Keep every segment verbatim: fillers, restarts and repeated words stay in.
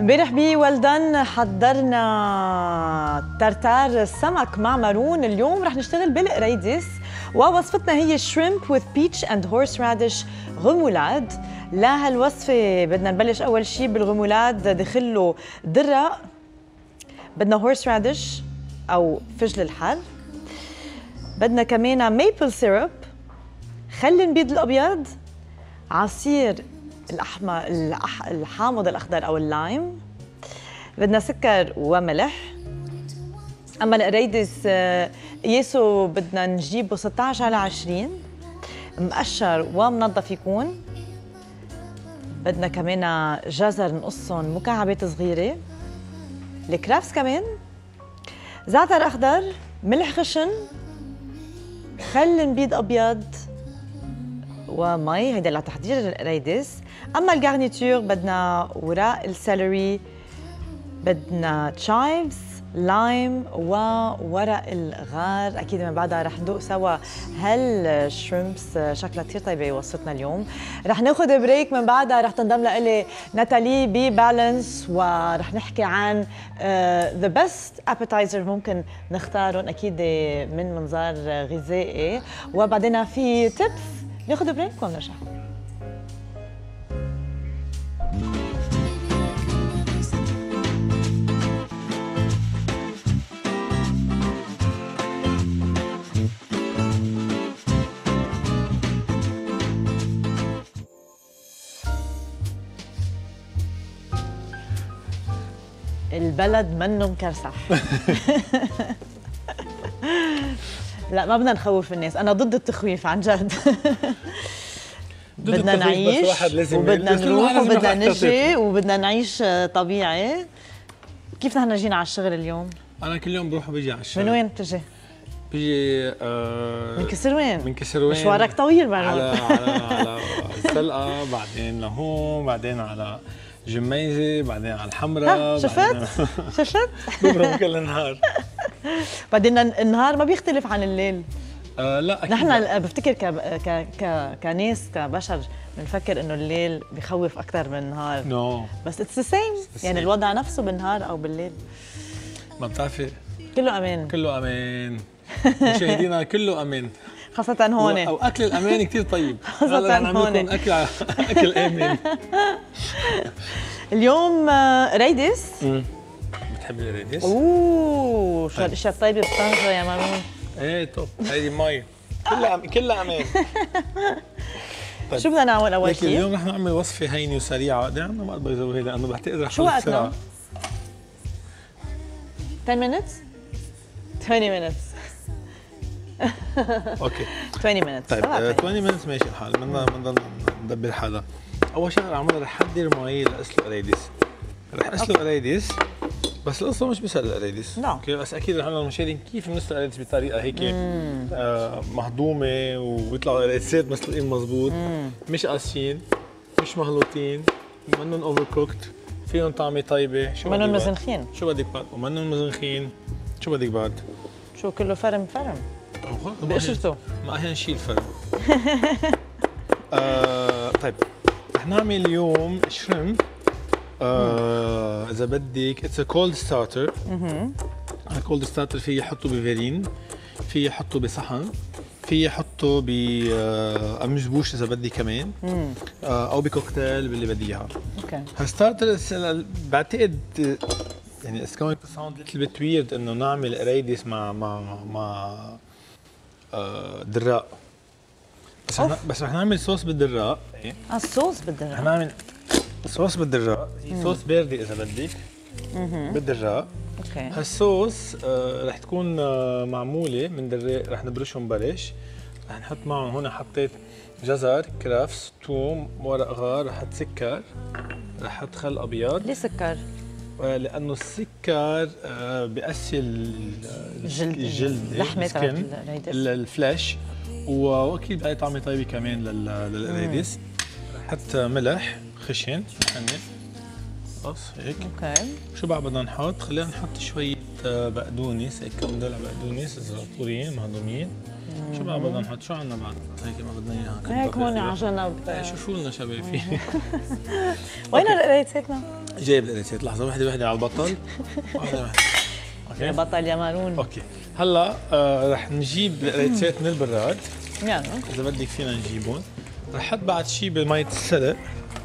امبارح بي ولدن حضرنا ترتار السمك مع مارون. اليوم رح نشتغل بالقريديس ووصفتنا هي شريمب with peach and horseradish غمولاد. لهالوصفة بدنا نبلش أول شي بالغمولاد، دخله درة، بدنا horseradish أو فجل الحر، بدنا كمان ميبل سيرب، خل البيض الأبيض، عصير الأحمر الحامض الأخضر أو اللايم، بدنا سكر وملح. أما القريديس قياسه بدنا نجيبه ستة عشر على عشرين، مقشر ومنظف يكون. بدنا كمان جزر نقصهم مكعبات صغيرة، الكرافس كمان، زعتر أخضر، ملح خشن، خل بيض أبيض ومي. هيدا لتحضير القريديس. أما الجارنيتور بدنا وراء السيلري، بدنا تشايفز، لايم وورق الغار. أكيد من بعدها رح ندوق سوا هالشريمبس، شكلها كثير طيبة وصفتنا اليوم. رح ناخذ بريك، من بعدها رح تنضم لإلي ناتالي ببالانس ورح نحكي عن ذا بيست ابيتايزر ممكن نختارهم أكيد من منظار غذائي، وبعدين في تيبس. ناخذ بريك ونرجع. البلد منه مكرسح. لا، ما بدنا نخوف الناس، أنا ضد التخويف عن جد. بدنا نعيش وبدنا نروح وبدنا نجي وبدنا نعيش طبيعي. كيف نحن جينا على الشغل اليوم؟ أنا كل يوم بروح وبيجي على الشغل. من وين بتجي؟ بيجي آه من كسروين. من كسروين. مشوارك طويل معناته. على على على الزلقة، بعدين لهون، بعدين على جميزة، بعدين على الحمراء. شفت؟ شفت؟ ببرم كل النهار. بعدين النهار ما بيختلف عن الليل. آه لا أكيد. نحن بفتكر ك... ك... ك... كناس كبشر بنفكر انه الليل بخوف اكثر من النهار. نو no. بس اتس ذا سيم، يعني الوضع نفسه بالنهار او بالليل. ما بتعرفي، كله امان. كله امان. مشاهدينا كله امان. خاصة هون. او اكل الامان كثير طيب. خاصة هون. اكل اكل امن. اليوم قريديس. بتحبي القريديس؟ اوه شو هالاشياء الطيبة بطنجة يا مارون. ايه توب، هيدي مي كلها كلها امان. طيب. شو بدنا نعمل اول شيء؟ اليوم رح نعمل وصفة هينة وسريعة. قد ايه عندنا وقت بيزوي لانه بعتقد رح شو وقتنا؟ ten minutes؟ twenty minutes. اوكي twenty minutes. طيب twenty minutes ماشي الحال. بدنا بدنا ندبر حالها. اول شغله رح اعملها، رح احضر مي لاسلق قريديس. رح اسلق قريديس، بس القصه مش بس القريديس. نعم. اوكي بس اكيد رح نعمل المشاهدين كيف بنسلق قريديس بطريقه هيك آه مهضومه وبيطلعوا قريديسات مسلوقين مضبوط، مش قاسيين، مش مهلوطين، منهم اوفر كوكت، فيهم طعمه طيبه. شو منهم مزنخين. شو بدك بعد؟ ومنهم مزنخين. شو بدك بعد؟ شو كله فرم فرم بقشرته. ما اهين شيء الفرم. آه طيب رح نعمل اليوم شريمب. آه اذا بدك اتس ا كولد ستارتر. اها الكولد ستارتر فيه يحطه بفيرين، فيه يحطه بصحن، فيه يحطه بمجبوش اذا بدي كمان، آه او بكوكتيل باللي بدي اياها. اوكي هالستارتر بعتقد يعني اتس جوينج تو ساوند ليتل بيت ويرد انه نعمل قريديس مع مع مع آه دراء. بس رح بس رح نعمل صوص بالدراء. ايه اه الصوص بالدراء. رح نعمل صوص بالدراء، هي صوص باردة إذا بدك. بالدراء. اوكي هالصوص آه رح تكون آه معمولة من دراء، رح نبرشهم برش، رح نحط معهم هون حطيت جزر، كرفس، ثوم، ورق غار، رح احط سكر، رح احط خل أبيض. ليه سكر؟ آه لأنه السكر آه بيقسي الجلد الجلد لحمة الفلاش، واكيد بقى طعمه طيبة كمان للقريديس. رح احط ملح خشن حنة خلص هيك. اوكي شو بقى بدنا نحط؟ خلينا نحط شوية بقدونس، هيك كم دلع بقدونس زعتورين مهضومين. شو بقى بدنا نحط؟ شو عندنا بعد؟ هيك ما بدنا اياها هيك هون على جنب. شوفوا لنا شباب فيه. وين القريديساتنا؟ جايب القريتات، لحظه وحده وحده على البطل. وحده وحده. اوكي بطل يا مارون. اوكي هلا آه رح نجيب القريتات من البراد. يلا اذا بدك فينا نجيبهم. رح احط بعد شيء بمية السلق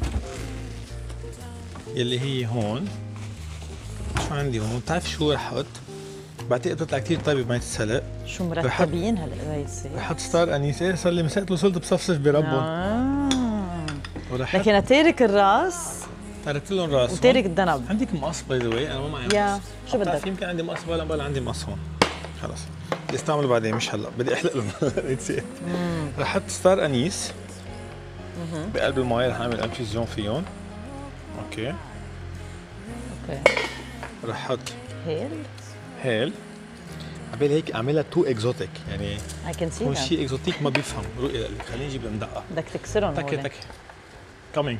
يلي هي هون. شو عندي هون؟ بتعرف شو رح احط؟ بعتقد بتطلع كثير طيبه بمية السلق. شو مرتبين هالقرايسه؟ رح احط ستار انيس. ايه صار لي من ساعه وصلت بصفصف بربهم. آه. ورح لكن تارك الراس تركت لهم راسهم وتارك الذنب. عندك مقص باي ذا واي؟ انا ما معي مقص. يا شو بدك؟ يمكن عندي مقص ولا بلا عندي مقص هون. خلص بدي استعمله بعدين مش هلا، بدي احلق لهم. نسيت. رح احط ستار انيس بقلب المي، رح اعمل انفيزيون فيهم. اوكي اوكي رح احط هيل هيل. عبالي هيك اعملها تو اكزوتيك يعني I can see هون that. شيء اكزوتيك ما بيفهم. رؤي لك خليني اجيب المدقه. بدك تكسرهم تكي هول. تكي كامينج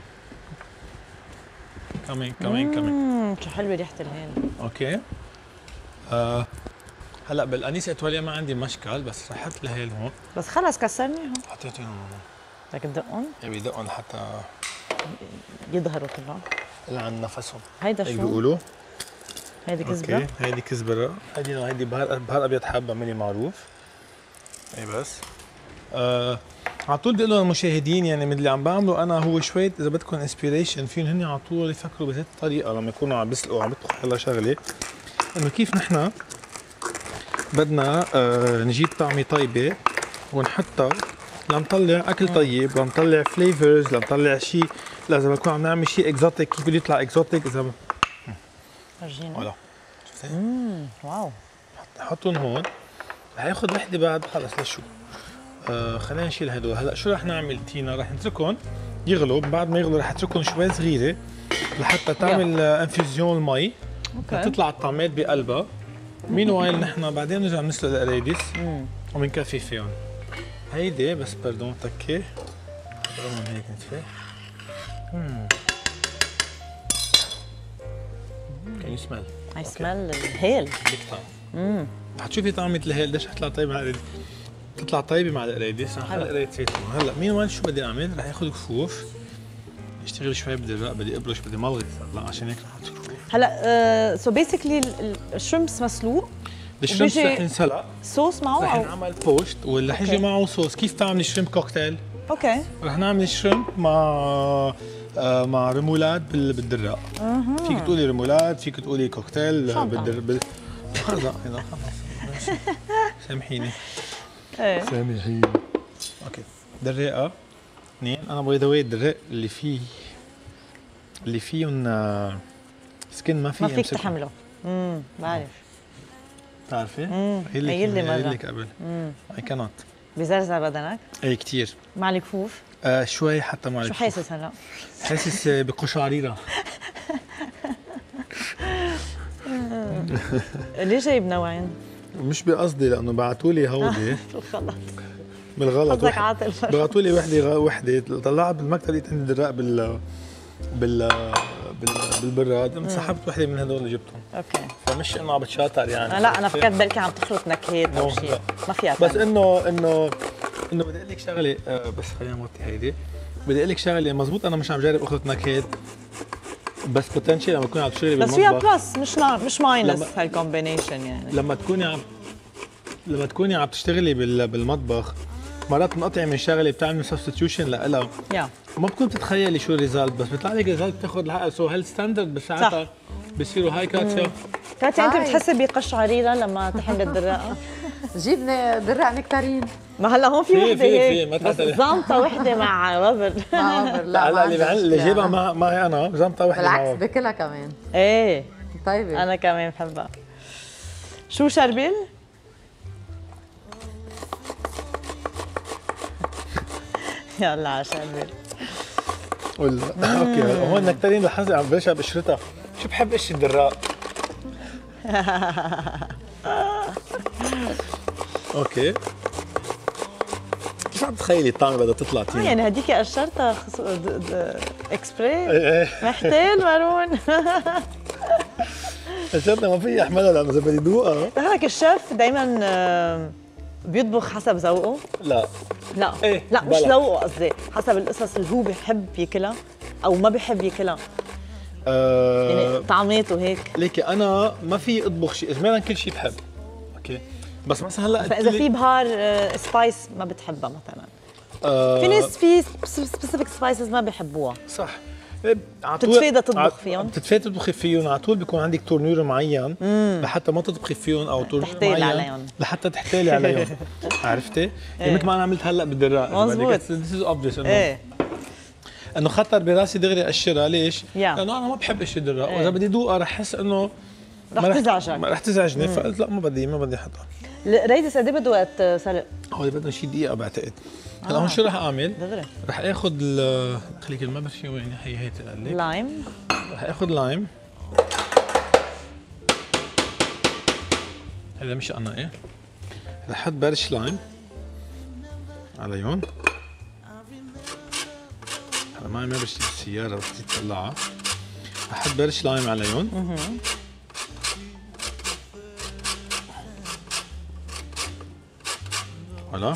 كامينج كامينج كامينج. اممم شو حلوه ريحه الهيل. اوكي آه هلا بالانيس اتواليا ما عندي مشكل، بس رح احط الهيل هون. بس خلص كسرنيهم. حطيتهم هون. بدك تدقهم يعني بدقهم حتى يظهروا كلهم. لعن نفسهم. هيدا هيك شو؟ بيقولوا. هيدي كزبره؟ اوكي هيدي كزبره. هيدي هيدي بهار بهار ابيض حاب اعملي معروف. اي بس آه على طول بقول للمشاهدين يعني من اللي عم بعمله انا هو شويه اذا بدكم انسبيريشن فيهم هن على طول يفكروا بهذه الطريقه لما يكونوا عم بيسلقوا وعم يطبخوا حلا شغله، انه كيف نحن بدنا آه نجيب طعمه طيبه ونحطها لنطلع اكل طيب، لنطلع فليفرز، لنطلع شيء. لازم نكون عم نعمل شيء اكزوتيك. كيف بده يطلع اكزوتيك؟ اذا فرجينا. فوالا شفتي؟ امم واو. حطهم هون. رح ياخذ وحده بعد خلص لشو آه خلينا نشيل هدول. هلا شو رح نعمل تينا؟ رح نتركهم يغلوا. بعد ما يغلوا رح اتركهم شوي صغيره لحتى تعمل آه انفيزيون المي. اوكي تطلع الطعمات بقلبها. مين وايل نحن بعدين بنرجع بنسلق القرايدس وبنكفي فيهم. هيدي بس باردون تكي هون هيك نتفه. امم كان يسمل. I smell الهيل. بيك تايم. امم حتشوفي طعمة الهيل قديش حتطلع طيبة مع القرايدس. بتطلع طيبة مع القرايدس. رح احط قراية زيتون. هلا مين وين شو بدي اعمل؟ رح اخذ كفوف اشتغل شوي بالدراق. بدي ابرش بدي ملغي هلا عشان هيك رح احط كفوف. هلا سو بيسكلي الشرمس مسلوق الشرمس وبيجي رح ينسلق. صوص معه رح او نعمل بوست واللي حيجي أوكي. معه صوص. كيف تعملي شريمب كوكتيل؟ اوكي رح نعمل شريمب مع آه مع ريمولاد بال- بالدراق. اها فيك تقولي ريمولاد، فيك تقولي كوكتيل شو عم بالدر بال خلص لا خلص ماشي. سامحيني ايه سامحيني. اوكي دراقه اثنين. انا باي ذا واي الدراق اللي فيه اللي فيهم آه، سكن ما في ما فيك يمسكهم. تحمله. امم بعرف. بتعرفي؟ امم قايل لك قايل لي قايل مرة. لك قبل. امم اي كانت بزرزر بدنك اي كثير مع الكفوف. آه شوي حتى مع شو الكفوف. حاسس هلا؟ حاسس آه، بقشعريره. ليه جايب نوعين؟ مش بقصدي لانه بعثوا لي هودي شو غلط. بالغلط. قصدك عاطل. بعثوا لي وحده غ- وحده طلعت بالمكتب لقيت عندي دراق بال بال بال بالبراد. قمت سحبت وحده من هدول اللي جبتهم. اوكي فمش انه عم بتشاطر يعني. آه لا انا فكرت بركي عم تخلط نكهات او No، شيء. لا. ما فيها بس تعمل. انه انه انه بدي اقول لك شغله آه بس خلينا نوطي هيدي. بدي اقول لك شغله مزبوط. انا مش عم جرب اخلط نكهات بس بوتنشال لما تكوني عم تشتغلي بس فيها بالمطبخ. بلس مش نا... مش ماينس لما- هالكومبينيشن يعني. لما تكوني عم لما تكوني عم تشتغلي بال... بالمطبخ مرات بنقطعي من شغله بتعملي سبستيوشن لها يا ما بتكون تتخيلي شو الريزالت بس بيطلع لك ريزالت بتاخذ الحق. سو هيل ستاندرد بساعتها بصيروا هاي كاتيا. كاتي انت هاي. بتحسي بقشعريره لما تحمل الدراقه؟ جيبنا دراق نكتارين ما هلا هون في في- وحده في- هيك في، ما بس تعتري. زنطه وحده مع وبر. مع عمر. لا هلا ما اللي عندي بعمل- اللي مشكلة. جايبها مع معي انا زمطه وحده بالعكس معه. باكلها كمان ايه طيبة. انا كمان بحبها. شو شربيل؟ يلا على شربيل. ولا اوكي هون نكترين لحظه عم بلشها بقشرتها. شو بحب قش الدراق. اوكي كيف عم تخيلي الطعمه بدها تطلع اه تينا؟ يعني هديك قشرتها خص... د... د... اكسبري ايه ايه محتال مارون. قشرتها ما في احملها لانه اذا بدي ذوقها. بتعرف الشيف دايما بيطبخ حسب ذوقه. لا لا إيه، لا مش بلا. ذوقه قصدي حسب القصص اللي هو بيحب ياكلها او ما بيحب ياكلها. آه يعني طعمات وهيك. ليكي انا ما في اطبخ شيء، اجمالا كل شيء بحب. اوكي بس مثلا هلا فاذا في بهار آه سبايس ما بتحبها مثلا. آه في ناس في سبيسيفيك سبايسز ما بيحبوها. صح. بتتفادى تطبخ فيهم. بتتفادى تطبخي فيهم على طول، بيكون عندك تورنير معين لحتى ما تطبخي فيهم او تورنير تحتالي معين عليهم. لحتى تحتالي عليهم. عرفتي؟ يعني مثل ما انا عملت هلا بالدراء. مظبوط. This is obvious انه ايه انه خطر براسي دغري اقشرها. ليش؟ Yeah. لانه انا ما بحب اقشر الدراء، إيه. واذا بدي دوقها رح احس انه رح تزعجك. رح تزعجني، فقلت لا ما بدي ما بدي احطها. ريدس قد ايه بده وقت سلق؟ هو بدنا شي دقيقة بعتقد. هلا هون شو رح اعمل؟ دغري رح اخذ ال خليك ما بعرف شو وين هي هي تقلي. لايم. رح اخذ لايم. هذا مش انا ايه. رح احط برش لايم عليهم. هلا معي ما برش السيارة بس بدي تطلعها. رح احط برش لايم عليهم. هلا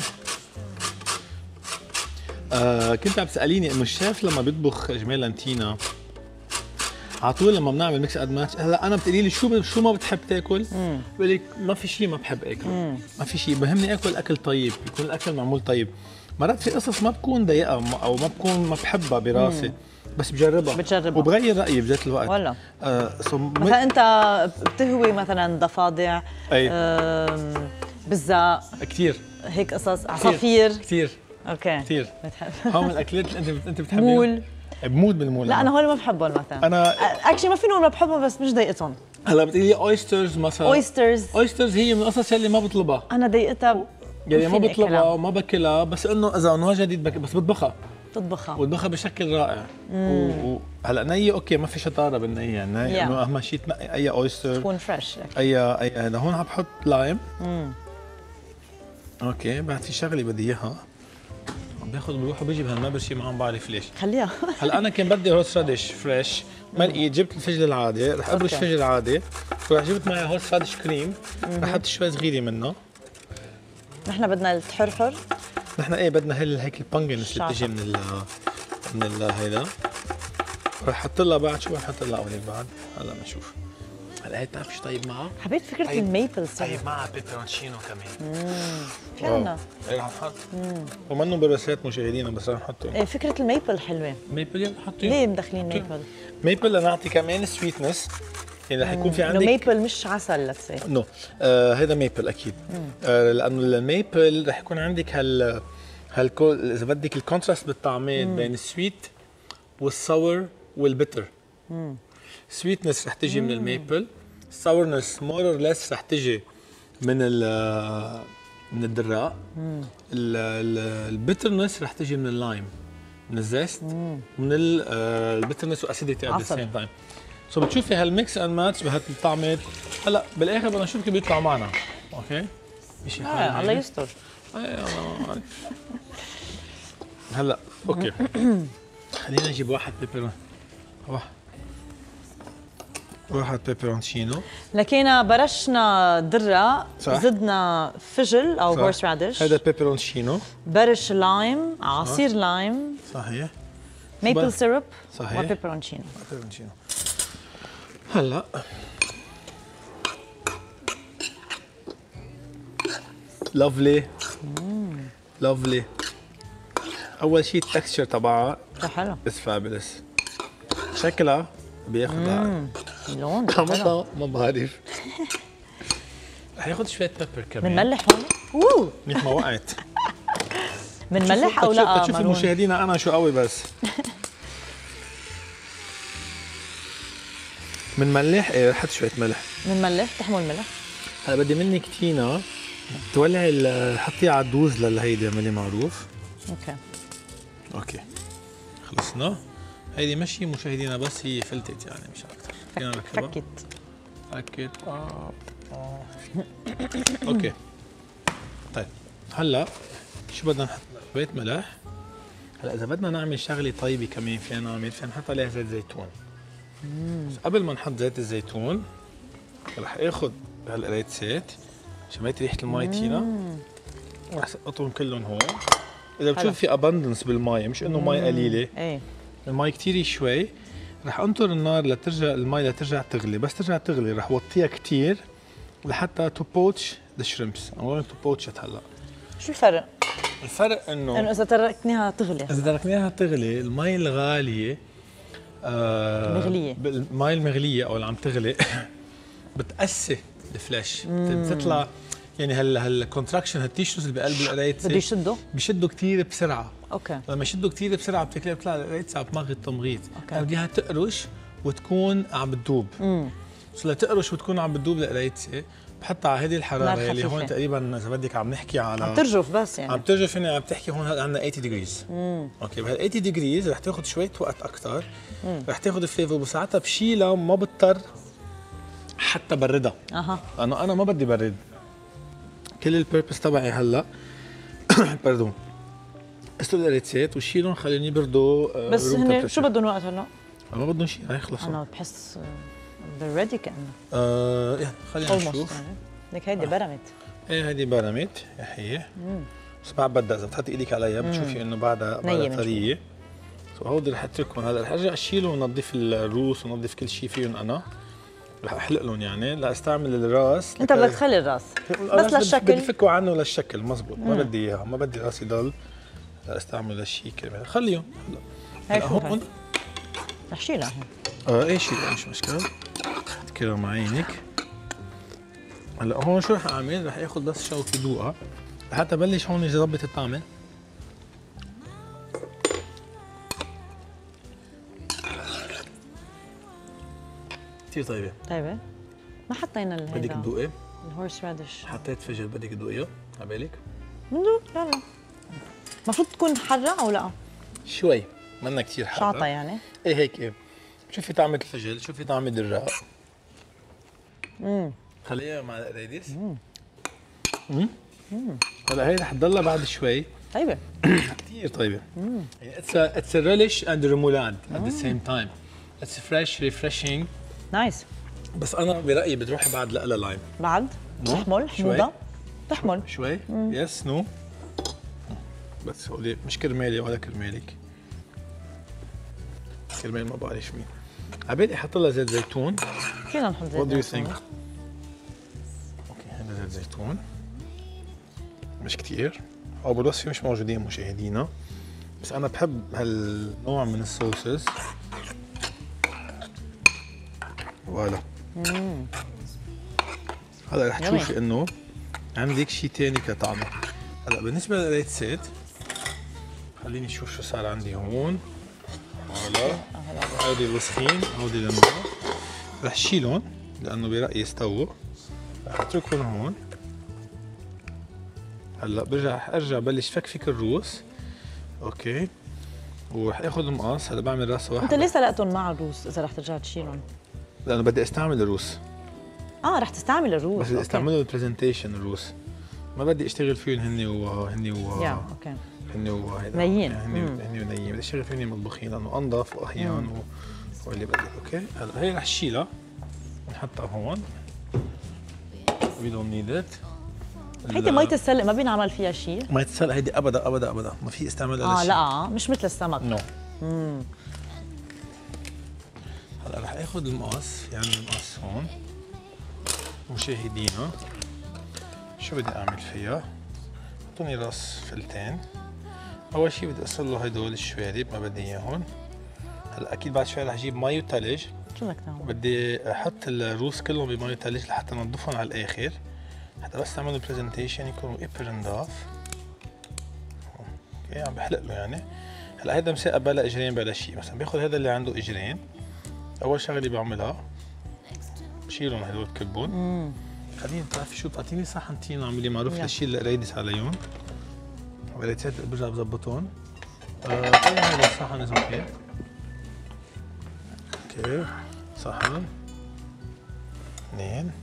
آه كنت عم تساليني انه الشيف لما بيطبخ اجمالا تينا على طول لما بنعمل ميكس اد ماتش، هلا انا بتقولي لي شو شو ما بتحب تاكل؟ بقول لك ما في شيء ما بحب اكل. مم. ما في شيء بهمني اكل اكل طيب، يكون الاكل معمول طيب. مرات في قصص ما بكون ضايقها او ما بكون ما بحبها براسي، بس بجربها بتجربها وبغير رايي بذات الوقت. ولا آه مثلا انت بتهوي مثلا ضفادع، اي بزاق كثير هيك قصص، عصافير كثير اوكي كثير. بتحب هون من الاكلات اللي انت انت بتحبيها. مول. بموت بالمول. لا انا هول ما بحبهم مثلا. انا اكشلي ما فيني اقول ما بحبهم بس مش ضايقتهم. هلا بتقولي اويسترز مثلا. اويسترز اويسترز هي من القصص اللي ما بطلبها. انا ضايقتها يعني ما بطلبها وما باكلها، بس انه اذا انوجدت بك... بس بطبخها. تطبخها وتطبخها بشكل رائع. و... هلا نية اوكي ما في شطاره بالنية يعني yeah. انه اهم شيء تنقي اي اويستر تكون فريش. اي اي هذا هون عم بحط لايم. امم اوكي بعد في شغله بدي اياها عم باخذ بروح وبيجي بهالمبرشي ما عم بعرف ليش. خليها. هلا انا كان بدي هوس راديش فريش ما لقيت، جبت الفجل العادي، رح ابرش فجل عادي، ورح جبت معي هوس راديش كريم، رح احط شوي صغيره منه. نحن بدنا التحرحر. نحن ايه بدنا هي هيك البانجنس اللي بتجي من ال من ال هيدا. رح احط لها بعد شو رح احط لها اول بعد؟ هلا بنشوف. هلا هي بتعرف شو طيب معها؟ حبيت فكره طيب الميبل سيرب. طيب معها بيبرونشينو كمان. امم فعلا. ايه رح نحط. ومنه براسات مشاهدينا بس رح نحطه. ايه فكره الميبل حلوه. ميبل يلا حطيه. ليه مدخلين ميبل؟ ميبل لنعطي كمان سويتنس. يعني رح يكون في عندك ميبل مش عسل لتسي. نو آه هذا ميبل اكيد. آه لانه الميبل رح يكون عندك هال هالكول اذا بدك الكونتراست بالطعمين بين السويت والساور والبتر. سويتنس رح تجي من الميبل، ساورنس مور اور ليس رح تجي من ال من الدراء، البترنس رح تجي من اللايم، من الزيت، من البترنس واسيديتي ات ذا سيم تايم. سو بتشوفي هالميكس اند ماتش بهالطعمات. هلا بالاخر بدنا نشوف كيف بيطلع معنا. اوكي؟ مشي حالنا. آه الله يستر. اي الله عارف. هلا اوكي. خلينا نجيب واحد بيبر واحد واحد بيبرونشينو. لكينا برشنا درة، صح. زدنا فجل او هورس راديش. هذا بيبرونشينو. برش لايم، عصير لايم. صحيح. ميبل سيرب. صحيح. وبيبرونشينو. بيبرونشينو. هلا لافلي لافلي. اول شيء التكستشر تبعها حلو. بس فابلس. شكلها بياخذ لون طعمها ما بعرف. رح ياخذ شويه بيبر كمان. بنملح هون؟ اوه منيح ما وقعت. بنملح او لا؟ تشوف المشاهدين انا شو قوي بس. بنملح ايه رح احط شويه ملح. بنملح تحمل ملح. هلا بدي منك تينا تولعي حطيها على الدوز للهيدي اعملي معروف. اوكي اوكي خلصنا. هيدي مشي مشاهدينا بس هي فلتت يعني مش اكثر. فينا نركبها. فكت فكت آه. آه. اوكي طيب هلا شو بدنا نحط؟ شوية ملح. هلا اذا بدنا نعمل شغله طيبه كمان فينا نعمل فينا نحط عليها زيت زيتون. بس قبل ما نحط زيت الزيتون رح اخذ هالقريت زيت، شميت ريحه المي تينا ورح سقطهم كلهم هون. اذا بتشوف في ابندنس بالمي مش انه مي قليله، ايه المي كثير شوي، رح انطر النار لترجع المي لترجع تغلي، بس ترجع تغلي رح وطيها كثير لحتى تو بوتش ذا شريمبس. I'm going to poach it هلا. شو الفرق؟ الفرق انه انه اذا تركناها تغلي، اذا تركناها تغلي المي الغاليه آه مغليه، المي المغليه او اللي عم تغلي بتقسي الفلاش، بتطلع يعني هلا هالكونتراكشن هالتيشوز اللي بقلب القريتسه بده يشدوا بيشدوا كثير بسرعه. اوكي لما يشدوا كثير بسرعه بتلاقي بتطلع القريتسه عم تمغط تمغيط، بديها تقرش وتكون عم بتدوب. امم بس لتقرش وتكون عم بتدوب القريتسه بحطها على هذه الحراره اللي هون تقريبا اذا بدك عم نحكي على عم ترجف، بس يعني عم ترجف يعني عم تحكي هون عندنا ثمانين ديجريز. اوكي بهال ثمانين ديجريز رح تاخذ شويه وقت اكثر، رح تاخذ فليفر وساعتها بشيلها ما بضطر حتى بردها. اها لانه انا ما بدي برد. كل البيربس تبعي هلا باردون اسلق القريتسات وشيلهم خليهم يبردوا. بس هن شو بدهم وقت هلا؟ ما بدهم شيء رح يخلصوا. انا بحس they're ready كأنه. آه يعني خلينا نشوف. يعني. لك هيدي برمت. ايه هيدي برمت يا حيه. بس ما بدها، اذا بتحطي ايدك عليها بتشوفي انه بعدها بعدها طريه. سو هودي رح اتركهم هلا، رح ارجع اشيلهم ونظف الروس ونظف كل شيء فيهم انا. رح احلق لهم يعني لاستعمل الراس. انت بدك تخلي الراس بس للشكل، بدي فكوا عنه للشكل مزبوط، ما بدي اياها، ما بدي راسي ضل لاستعمل للشيء كرمال خليهم هلا. هون رح شيلها اه ايه شيلها مش مشكله، تكرم عينك. هلا هون شو رح اعمل؟ رح اخذ بس شوكه دوقه لحتى بلش هون اظبط الطعمه. كثير طيبه. طيبه؟ ما حطينا ال بدك تذوقي؟ الهورس رادش حطيت فجل، بدك تذوقيها؟ على بالك؟ ندوق يلا. المفروض تكون حرة او لا؟ شوي، منا كثير حارة. شاطة يعني؟ ايه هيك ايه. شوفي طعمة الفجل، شوفي طعمة الدراق. امم خليها مع القريديس. امم هلا هي رح تضلها بعد شوي. طيبة. كثير طيبة. امم يعني اتس اتس ا ريليش اند ريمولاد ات ذا سيم تايم. اتس فريش ريفريشينج. نايس. بس انا برايي بتروحي بعد لقلها لايم. بعد؟ تحمل حموضة؟ تحمل شوي. يس نو. بس هولي مش كرمالي ولا كرمالك. كرمال ما بعرف مين. عبالي احط لها زيت زيتون. فينا نحط زيت What do you زيتون. think؟ اوكي هذا زيت زيتون مش كثير، او بالوصفه مش موجودين مشاهدينا، بس انا بحب هالنوع من الصوصز. فوالا. هلا رح تشوفي انه عندك شيء ثاني كطعمه. هلا بالنسبه للقريتسات خليني اشوف شو صار عندي هون. فوالا هودي الوسخين هودي للنار رح شيلهم لانه برايي استووا، رح اتركهم هون. هلا برجع ارجع بلش فكفك الروس. اوكي ورح اخذ المقص. هلا بعمل راسه واحد. انت ليه سلقتهم مع الروس اذا رح ترجع تشيلهم؟ لانه بدي استعمل الروس. اه رح تستعمل الروس بس بدي استعمله البرزنتيشن الروس، ما بدي اشتغل فيهم هن وهن و يا اوكي هن وهيدا نيين. هن هن ونيين، بدي اشتغل فيهم مطبخين لانه انظف واحيان و... واللي بدك. اوكي هلا هي رح شيلها نحطها هون. وي دونت نيد ات. هيدي مية السلق ما بينعمل فيها شيء؟ مية السلق هيدي ابدا ابدا ابدا ما في استعمال لها اه شيء. لا مش مثل السمك. نو. امم هلا رح اخذ المقص، يعني المقص هون مشاهدينا شو بدي اعمل فيها؟ اعطوني راس فلتين. اول شيء بدي اصل له هدول الشوارب ما بدي اياهم. هلا اكيد بعد شوي رح اجيب مي وثلج. شو بدك تعمل؟ بدي احط الروس كلهم بمي وثلج لحتى انظفهم على الاخر، حتى بس تعملوا برزنتيشن يكونوا ابر نضاف. اوكي عم بحلق له يعني. هلا هيدا مساقب بلا اجرين بلا شيء، مثلا باخذ هذا اللي عنده اجرين، اول شغله بعملها بشيلهم هدول كبهم. خليني بتعرفي شو بتعطيني صحنتين اعملي معروف لشيل القريدس عليهم. القريدسات برجع بظبطهم. آه طيب هذا الصحن اذا اوكي. اوكي صحن اثنين.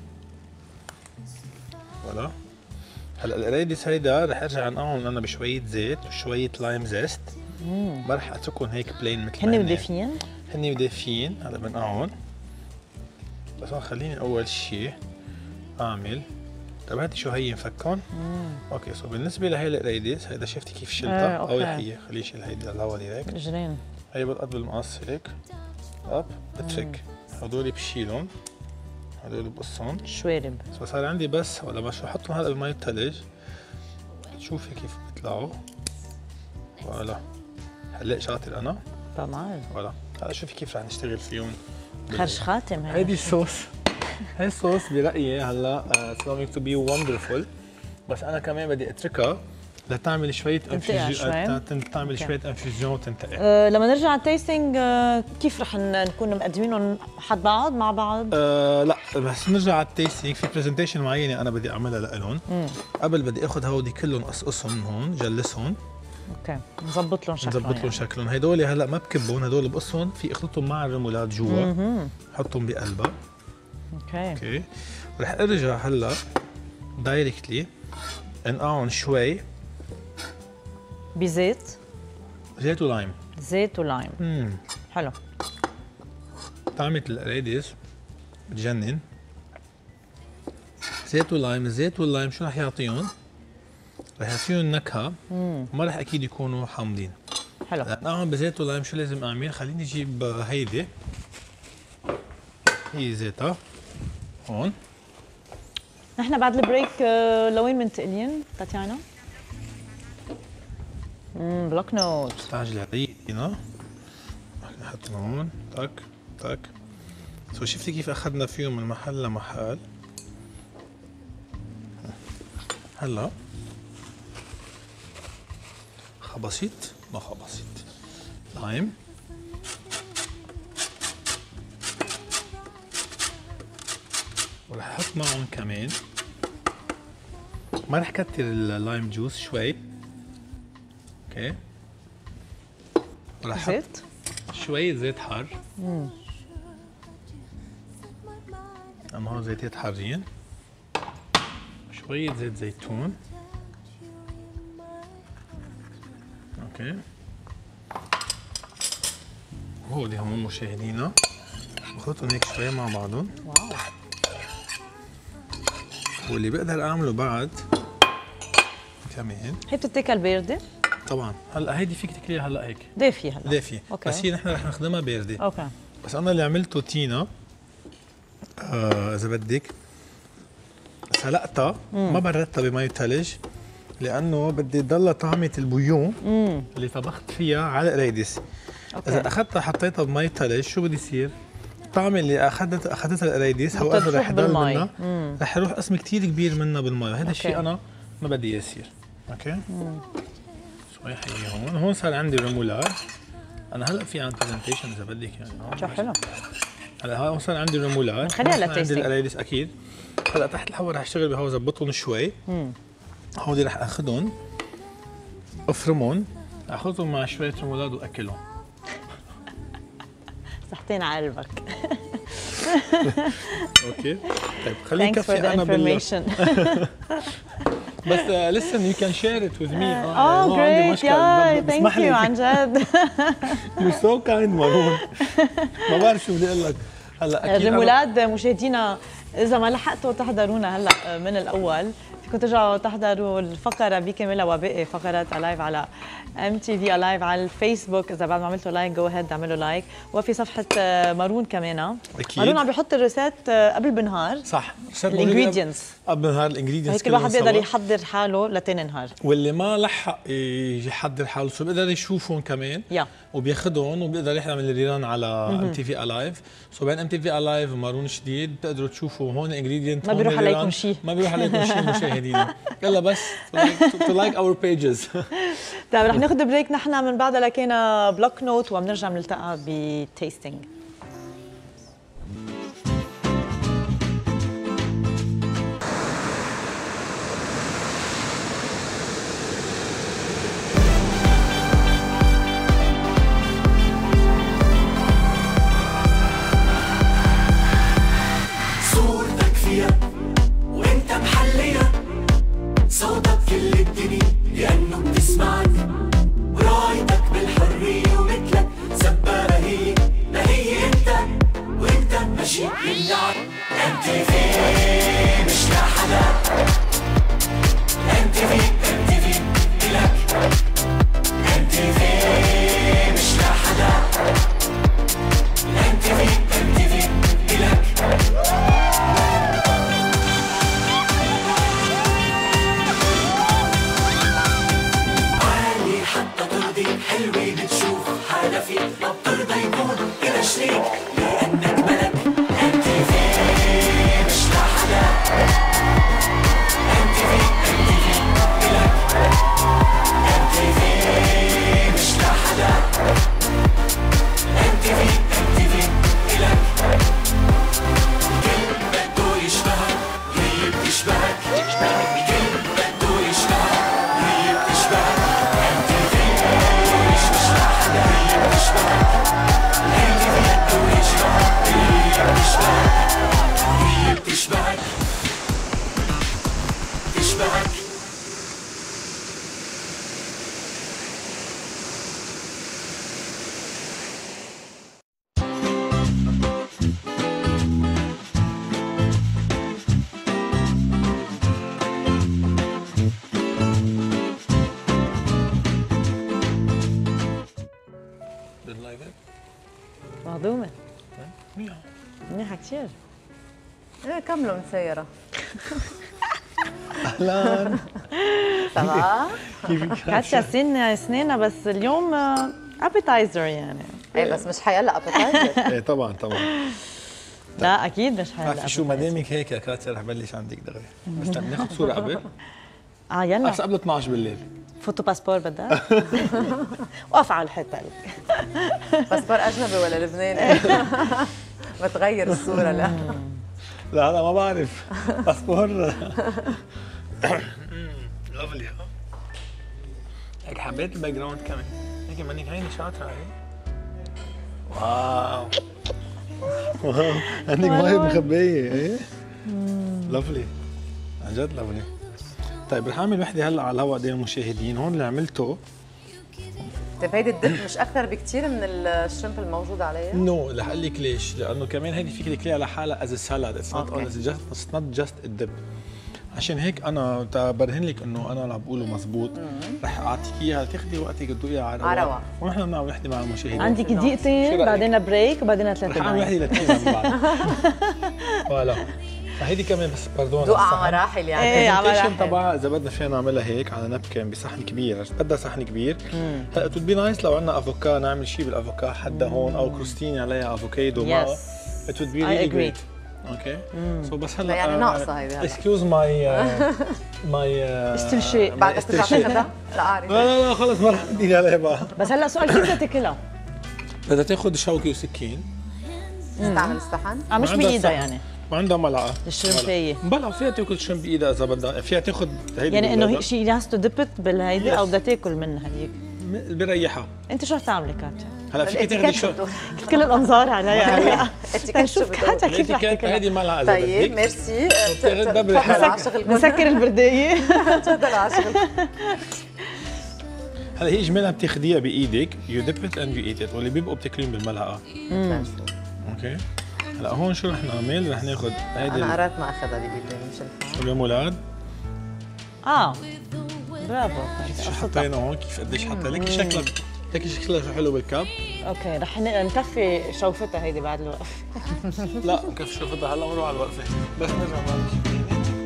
فوالا. هلا القريدس هيدا رح ارجع انقعهم انا بشويه زيت وشويه لايم زيست. ما رح اتركهم هيك بلين مثل هن دافيين؟ هن دافيين. هلا بنقعهم بس خليني اول شيء اعمل. تبعتي شو هي مفكهم؟ اوكي سو بالنسبه لهي القريدس هيدا شفتي كيف شلتها؟ آه، او يا حيه خليه يشيل هيدي الاول هيك. اجرين هي بتقط بالمقص هيك. اب بتفك هدول بشيلهم، هدول بقصهم شوارب. سو صار عندي بس ولا مش بحطهم هلا بمي الثلج، شوفي كيف بيطلعوا. فوالا هلا شاطر انا طبعا. فوالا هلا شوفي كيف رح نشتغل فيهم. خرج خاتم. هيدي الصوص، هي الصوص برايي هلا اتس going to be wonderful، بس انا كمان بدي اتركها لتعمل شويه انفيوجن، تعمل شويه انفيوجن وتنتقع. أه لما نرجع على التيستينج أه كيف رح نكون مقدمينهم حد بعض مع بعض؟ أه لا بس نرجع على التيستينج في برزنتيشن معينه انا بدي اعملها لهم. قبل بدي اخذ هودي كلهم قصقصهم من هون جلسهم. اوكي نظبط لهم شكلهم. نظبط لهم شكلهم، هدول هلا ما بكبهم، هدول بقصهم في اخلطهم مع الرمولات جوا، حطهم بقلبها. اوكي اوكي رح ارجع هلا دايركتلي انقعهم شوي بزيت، زيت ولايم. زيت ولايم. امم حلو. طعمة القريديس بتجنن. زيت ولايم، الزيت واللايم شو رح يعطيهم؟ رح يعطيهم نكهة، ما رح اكيد يكونوا حامضين. حلو. لأنقعهم بزيت ولايم شو لازم اعمل؟ خليني اجيب هيدي، هي زيتها هون. نحن بعد البريك آه، لوين منتقلين تاتيانا؟ امم بلوك نوت. استعجل علينا. نحطهم هون، تك تك. سو شفتي كيف اخذنا فيهم من محل لمحل؟ هلا خبصيت ما خبصيت لايم، ورح احط معهم كمان، ما رح كتر اللايم جوس شوي. اوكي ورح احط زيت شوية زيت حار. امم اما هون زيتين حارين، شوية زيت زيتون. اوكي هودي هون مشاهدينا بخلطهم هيك شوي مع بعضهم. واو. واللي بقدر اعمله بعد كمان، هي بتتاكل باردة؟ طبعا هلا هيدي فيك تاكليها هلا هيك دافية هلا. دافية. أوكي. بس هي نحن رح نخدمها باردة. اوكي. بس انا اللي عملته تينا آه اذا بدك سلقتها، ما بردتها بمي ثلج لانه بدي تضلها طعمة البويون اللي طبخت فيها على القريديس. اذا اخذتها حطيتها بمي ثلج شو بده يصير؟ الطعم اللي اخذت اخذتها القريديس هو رح يضل منها، رح يروح قسم كثير كبير منها بالمي، وهذا الشيء انا ما بدي اياه يصير. اوكي شوي حقيقي هون، هون صار عندي رمولات. انا هلا في عندي برزنتيشن اذا بدك يعني. شو حلو. هلا هون صار عندي رمولات، خليها للتيستينج. عندي القريديس اكيد. هلا تحت الهواء رح اشتغل بهواء ظبطهم شوي. امم هودي رح اخذهم افرمهم، اخذهم مع شويه رمولات واكلهم. صحتين على قلبك. اوكي طيب خليني نكفي انا بال بس listen you can share it with me. اه ما عندي مشكلة. ياي ثانك يو عن جد. You're so kind مارون. ما بعرف شو بدي اقول لك. هلا اكيد الرمولات مشاهدينا اذا ما لحقتوا تحضرونا هلا من الاول فيكم ترجعوا تحضروا الفقره بكاملها وباقي فقرات الايف على ام تي في الايف على الفيسبوك. اذا بعد ما عملتوا لايك جو هيد اعملوا لايك، وفي صفحه مارون كمان. أكيد. مارون عم بيحط الريسيت قبل بنهار. صح الانجريدينتس قبل نهار الانجريدينتس كل واحد بيقدر يحضر حاله لتاني نهار، واللي ما لحق يحضر حاله شو بيقدر يشوفهم كمان يا وبياخذهم وبيقدر يعمل الريران على ام تي في الايف. سو بين ام تي في الايف ومارون جديد بتقدروا تشوفوا هون انجريدينت، ما بيروح عليكم شيء، ما بيروح عليكم شيء مشاهدينا. يلا بس تو لايك اور بيجز. طيب رح ناخذ بريك نحن، من بعدها لقينا بلوك نوت وبنرجع بنلتقى بتيستينج. ام يشبهك. مهضومة منيحة منيحة كثير. ايه كملوا مسيرة. اهلا صباح. كيفك؟ كاتشا سن سنينها بس اليوم ابيتايزر يعني. ايه بس مش حيلا ابيتايزر. ايه طبعا طبعا. لا اكيد مش حلوة. بتعرفي شو ما دامك هيك يا كاتيا رح بلش عندك دغري، بس بدنا ناخذ صورة قبل. اه يلا بس قبل اثنعش بالليل. فوتو باسبور بدها. وقف على الحيطة. باسبور اجنبي ولا لبناني؟ بتغير الصورة لا. لا انا ما بعرف باسبور. لافلي ها هيك حبيت الباك جراوند كمان هيك منك هيني شاطرة هي. واو واو عندك مي مخبية ايه؟ لافلي عن جد لافلي. طيب رح اعمل وحده هلا على الهواء قدام المشاهدين. هون اللي عملته طيب هيدي الدب مش اكثر بكثير من الشريمب الموجود عليها؟ نو رح اقول لك ليش، لانه كمان هيدي فيك تاكليها لحالها از سالاد، اتس نوت اونلي جاست اتس نوت جاست الدب. عشان هيك انا تبرهن لك انه انا اللي عم بقوله مزبوط رح اعطيك اياها تاخذي وقتك تدوقيها على رواق. على رواق. ونحن بنعمل وحده مع المشاهدين. عندك دقيقتين بعدين بريك وبعدين ثلاث رح اعمل وحده لتنين من بعد. فوالا فهيدي كمان بس باردون ذوق على مراحل يعني. ايه على البرزنتيشن مراحل. تبعها اذا بدنا فينا نعملها هيك على نبكن بصحن كبير، بدها صحن كبير. هلا تود بي نايس لو عندنا افوكا نعمل شيء بالافوكا حدا هون او كروستيني عليها افوكادو معه. It would be really great. اوكي سو بس هلا يعني ناقصة هيدي هلا. اكسكيوز ماي ماي استرشاء. بعد استرشاء لا اعرف. لا لا لا خلص ما رح ندير عليها بقى. بس هلا سؤال كيف بدها تاكلها؟ بدها تاخذ شوكه وسكين. تستعمل الصحن؟ اه مش وعندها بايدها صحن. يعني وعندها ملعقه الشرمبية. بلا فيها تاكل شرم بايدها اذا بدها، فيها تاخذ هيدي يعني انه باليد. شي هاز تو ديبت بالهيدي او Yes. بدها تاكل منها هيك. م- بريحها. انت شو رح تعملي كاتشا؟ هلا فيك تاخذي شو كل الانظار عليها. اتيكيت شو شوف بدك؟ كاتشا كيف رح الاتيكيت تاكلها. هيدي ملعقه اذا طيب بدك. ميرسي. بتاخذ دبر تفضل على حلو. شغلكم. نسكر البرداية. تفضل على شغلكم. هلا هي اجمالا بتاخذيها بايدك يو ديب ات اند يو ايت ات، واللي بيبقوا بتاكلين بالملعقه. اوكي هلا هون شو رح نعمل؟ رح ناخذ هيدي انا قررت ما اخذها بايدي مش الفا. اليومولاد. اه برافو. شو حطينا هون؟ كيف قديش حطينا؟ ليكي شكلها ليكي شكلها شو حلو بالكب. اوكي رح ن- نكفي شوفتها هيدي بعد الوقفة. لا كيف شوفتها هلا بنروح على الوقفه بس نرجع نعمل شيء.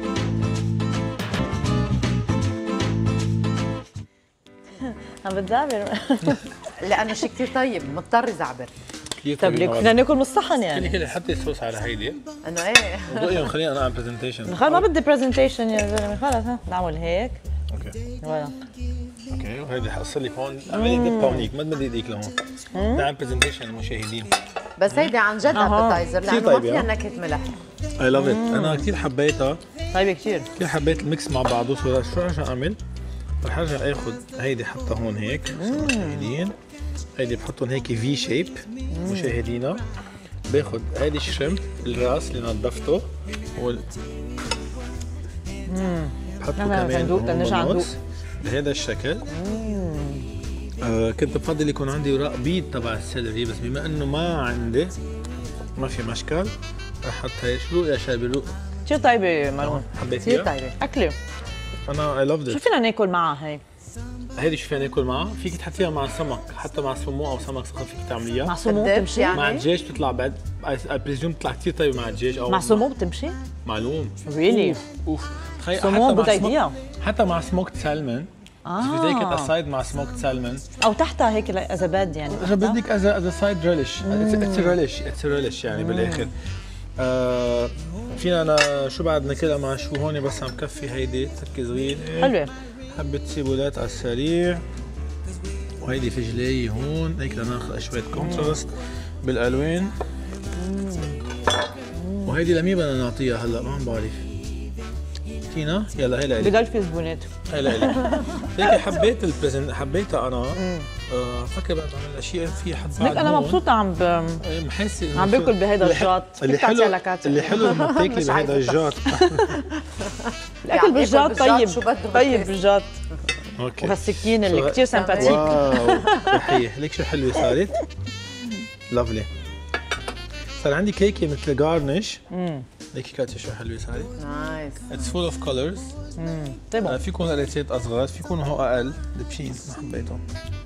عم بتزعبر. لانه شيء كثير طيب مضطر يزعبر. كثير طيب ليك بدنا ناكل من الصحن كلي يعني. كلي حطي الصوص على هيدي انه ايه. ودقيهم خلينا انا اعمل برزنتيشن. خلص ما بدي برزنتيشن يا زلمه خلص ها نعمل هيك. اوكي ولا اوكي وهيدي حقصر لك هون اعملي دب هونيك ما بدي ايديك لهون. نعمل برزنتيشن للمشاهدين. بس هيدي عن جد ابيتايزر كثير لانه ما طيب فيها يا. نكهه ملح. اي لاف ات انا كثير حبيتها، طيبه كثير. كثير حبيت الميكس مع بعضه. شو شو رح اعمل؟ رح ارجع اخذ هيدي حطها هون هيك مشاهدين، هيدي بحطهم هيك في شيب مشاهدينا. باخذ هيدي الشريمب الراس اللي نظفته وال بحطه نعم، كمان ندوق، هون نرجع ندوق. بالنص بهذا الشكل. آه كنت بفضل يكون عندي وراق بيض تبع السيلري بس بما انه ما عندي ما في مشكل رح احط هي. شو يا شاي بالروق؟ كثير طيبه مرون. حبيتيها؟ كثير طيبه. اكله. انا اي لافد شو ات. فينا ناكل معها هي؟ هيدي شو فينا ناكل معها؟ فيك تحطيها مع سمك، حتى مع سمو او سمك سخن فيك تعمليها. مع سمو الدب بتمشي؟ يعني؟ مع الدجاج بتطلع بعد اي بريزيوم بتطلع كثير طيبه مع الدجاج او مع سمو بتمشي؟ معلوم. ريلي؟ اوف تخيل سمو حتى مع good سموك- idea. حتى مع سموكت سالمون. اه في زي كده اسايد مع سموكت سالمون. او تحتها هيك اذا باد يعني. اذا بدك از از سايد ريليش اتس ريليش اتس ريليش يعني بالاخر. آه فينا انا شو بعد ناكلها مع شو هون بس عم كفي هيدي تركي صغير. حلوه. حبة سيبولات على السريع وهيدي فجلاية هون هيك لناخذ شوية كونتراست بالالوان. وهيدي لمين بدنا نعطيها هلا ما عم بعرف. تينا يلا هي لإلك. بضل في زبونات. هي لإلك. هيك حبيت البريزنت حبيتها انا. آه فكر بعد اعمل اشياء في حد بعد ليك انا هون. مبسوطه عم ب... محاسس عم باكل بهيدا اللي ح- الجاط. اللي كيف تعطيها حلو لكاتشا؟ اللي حلو لما بتاكلي مش بهيدا عايزة. الجاط الاكل بالجات طيب شو بده طيب بالجات. اوكي. وهالسكين اللي كثير سمباتيك. واو رحيه، ليك شو حلوه صارت. لافلي. صار عندي كيكه مثل جارنش. امم ليك كاتشي شو حلوه صارت. نايس. اتس فول اوف كولرز. امم طيب في يكون قريتات اصغر، في يكون هو اقل، دبشين ما حبيتهم.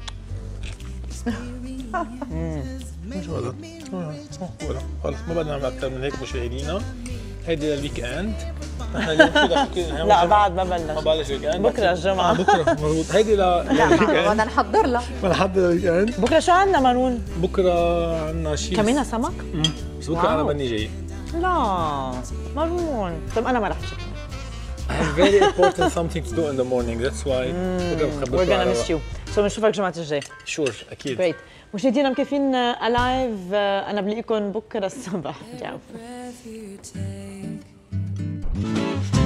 امم مش غلط. خلص ما بدنا نعمل اكثر من هيك مشاهدينا. هيدي للويك اند. نحن اليوم شو لا بعد ما بلش. ما بلش ويك اند. بكره الجمعة. آه بكره مضبوط. هيدي للويك لا اند. بدنا نحضر لها. بدنا نحضر للويك اند. بكره شو عندنا مارون؟ بكره عندنا شيء كمينا سمك؟ امم بس بكره انا بني جاي. لا مارون. طيب انا ما رح اجي. It's very important something to do in the morning. That's why we're gonna miss you. So بنشوفك الجمعة الجاية. Sure أكيد. Great. مشاهدينا مكيفين الايف، انا بلاقيكم بكره الصبح. ciao.